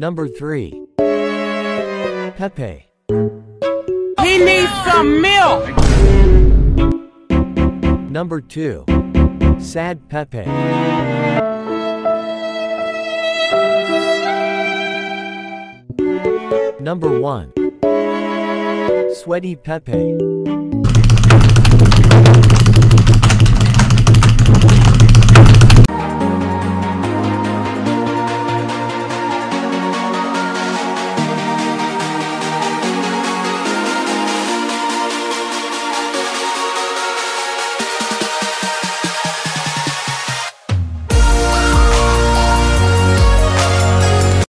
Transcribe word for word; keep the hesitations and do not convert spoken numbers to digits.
Number three. Pepe. He needs some milk. Number two. Sad Pepe. Number one. Sweaty Pepe.